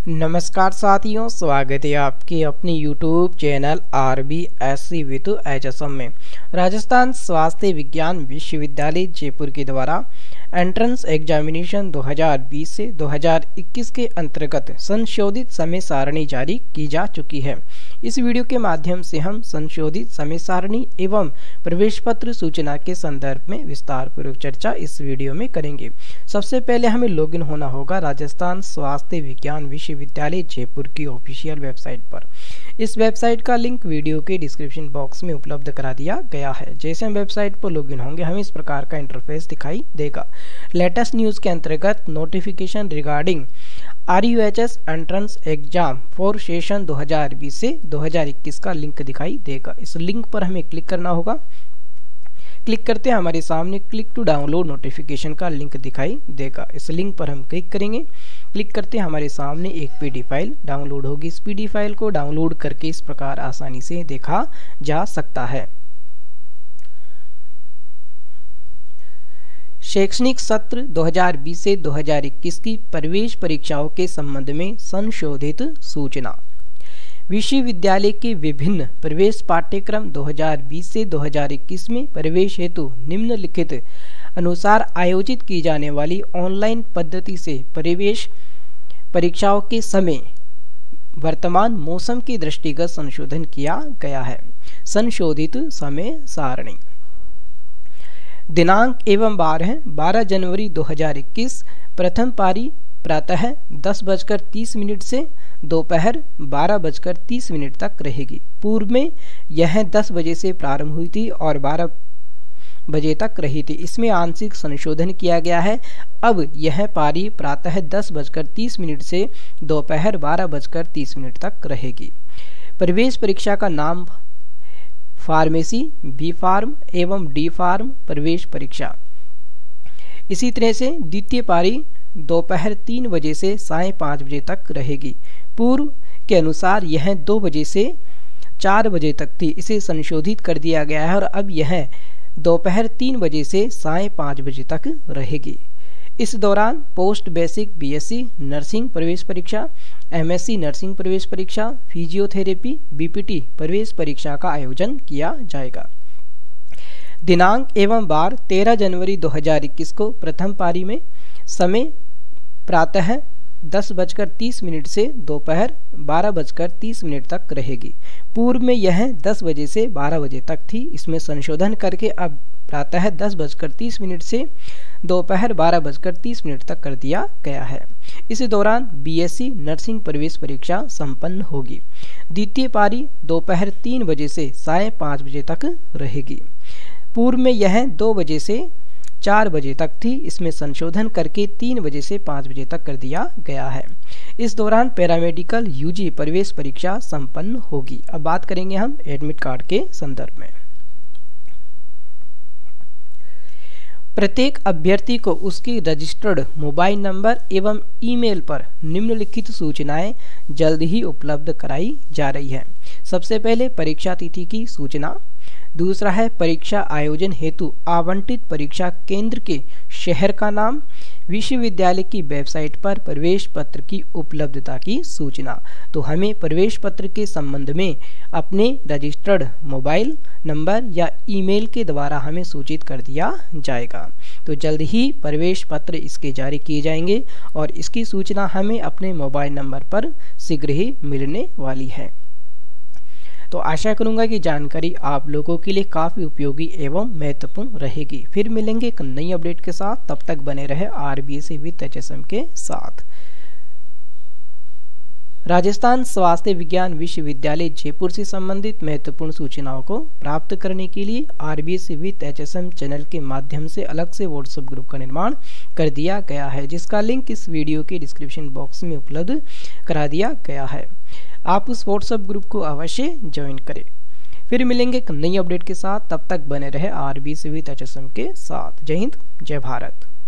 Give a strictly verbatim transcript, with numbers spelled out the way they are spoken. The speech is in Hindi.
नमस्कार साथियों, स्वागत है आपके अपने YouTube channel R B S C with H S M में। राजस्थान स्वास्थ्य विज्ञान विश्वविद्यालय जयपुर के द्वारा एंट्रेंस एग्जामिनेशन दो हज़ार बीस से दो हज़ार इक्कीस के अंतर्गत संशोधित समय सारणी जारी की जा चुकी है। इस वीडियो के माध्यम से हम संशोधित समय सारणी एवं प्रवेश पत्र सूचना के संदर्भ में विस्तार पूर्वक चर्चा इस वीडियो में करेंगे। सबसे पहले हमें लॉगिन होना होगा राजस्थान स्वास्थ्य विज्ञान विश्वविद्यालय जयपुर की ऑफिशियल वेबसाइट पर। इस वेबसाइट का लिंक वीडियो के डिस्क्रिप्शन बॉक्स में उपलब्ध करा दिया गया है। जैसे हम वेबसाइट पर लॉगिन होंगे हमें इस प्रकार का इंटरफेस दिखाई देगा। लेटेस्ट न्यूज के अंतर्गत notification regarding R U H S entrance exam for session दो हज़ार बीस से दो हज़ार इक्कीस का लिंक दिखाई देगा। इस लिंक पर हमें क्लिक करना होगा। क्लिक करते हैं हमारे सामने क्लिक टू डाउनलोड नोटिफिकेशन का लिंक दिखाई देगा। इस लिंक पर हम क्लिक करेंगे। क्लिक करते हैं हमारे सामने एक पीडी फाइल डाउनलोड होगी। इस पीडी फाइल को डाउनलोड करके इस प्रकार आसानी से देखा जा सकता है। शैक्षणिक सत्र दो हज़ार बीस से दो हज़ार इक्कीस की प्रवेश परीक्षाओं के संबंध में संशोधित सूचना। विश्वविद्यालय के विभिन्न प्रवेश पाठ्यक्रम दो हज़ार बीस से दो हज़ार इक्कीस में प्रवेश हेतु निम्नलिखित अनुसार आयोजित की जाने वाली ऑनलाइन पद्धति से प्रवेश परीक्षाओं के समय वर्तमान मौसम के दृष्टिगत संशोधन किया गया है। संशोधित समय सारणी। दिनांक एवं बार है बारह जनवरी दो हज़ार इक्कीस। प्रथम पारी प्रातः दस बजकर तीस मिनट से दोपहर बारह बजकर तीस मिनट तक रहेगी। पूर्व में यह दस बजे से प्रारंभ हुई थी और बारह बजे तक रही थी। इसमें आंशिक संशोधन किया गया है। अब यह पारी प्रातः दस बजकर तीस मिनट से दोपहर बारह बजकर तीस मिनट तक रहेगी। प्रवेश परीक्षा का नाम फार्मेसी, बी फार्म एवं डी फार्म प्रवेश परीक्षा। इसी तरह से द्वितीय पारी दोपहर तीन बजे से साढ़े पाँच बजे तक रहेगी। पूर्व के अनुसार यह दो बजे से चार बजे तक थी। इसे संशोधित कर दिया गया है और अब यह दोपहर तीन बजे से साढ़े पाँच बजे तक रहेगी। इस दौरान post basic B S C nursing प्रवेश परीक्षा, एम एस सी नर्सिंग प्रवेश परीक्षा, फिजियोथेरेपी बी पी टी प्रवेश परीक्षा का आयोजन किया जाएगा। दिनांक एवं बार तेरह जनवरी दो हज़ार इक्कीस को प्रथम पारी में समय प्रातः दस बजकर तीस मिनट से दोपहर बारह बजकर तीस मिनट तक रहेगी। पूर्व में यह दस बजे से बारह बजे तक थी। इसमें संशोधन करके अब प्रातः दस बजकर तीस मिनट से दोपहर बारह बजकर तीस मिनट तक कर दिया गया है। इस दौरान बी एस सी नर्सिंग प्रवेश परीक्षा संपन्न होगी। द्वितीय पारी दोपहर तीन बजे से साढ़े पाँच बजे तक रहेगी। पूर्व में यह दो बजे से चार बजे तक थी। इसमें संशोधन करके तीन बजे से पाँच बजे तक कर दिया गया है। इस दौरान पैरामेडिकल यू जी प्रवेश परीक्षा संपन्न होगी। अब बात करेंगे हम एडमिट कार्ड के संदर्भ में। प्रत्येक अभ्यर्थी को उसकी रजिस्टर्ड मोबाइल नंबर एवं ईमेल पर निम्नलिखित सूचनाएं जल्द ही उपलब्ध कराई जा रही है। सबसे पहले परीक्षा तिथि की सूचना। दूसरा है परीक्षा आयोजन हेतु आवंटित परीक्षा केंद्र के शहर का नाम। विश्वविद्यालय की वेबसाइट पर प्रवेश पत्र की उपलब्धता की सूचना। तो हमें प्रवेश पत्र के संबंध में अपने रजिस्टर्ड मोबाइल नंबर या ईमेल के द्वारा हमें सूचित कर दिया जाएगा। तो जल्द ही प्रवेश पत्र इसके जारी किए जाएंगे और इसकी सूचना हमें अपने मोबाइल नंबर पर शीघ्र ही मिलने वाली है। तो आशा करूंगा कि जानकारी आप लोगों के लिए काफ़ी उपयोगी एवं महत्वपूर्ण रहेगी। फिर मिलेंगे एक नई अपडेट के साथ। तब तक बने रहे R B S C with H S M के साथ। राजस्थान स्वास्थ्य विज्ञान विश्वविद्यालय जयपुर से संबंधित महत्वपूर्ण सूचनाओं को प्राप्त करने के लिए R B S C with H S M channel के माध्यम से अलग से व्हाट्सएप ग्रुप का निर्माण कर दिया गया है, जिसका लिंक इस वीडियो के डिस्क्रिप्शन बॉक्स में उपलब्ध करा दिया गया है। आप उस व्हाट्सएप ग्रुप को अवश्य ज्वाइन करें। फिर मिलेंगे एक नई अपडेट के साथ। तब तक बने रहे R B S C with H S M के साथ। जय हिंद, जय भारत।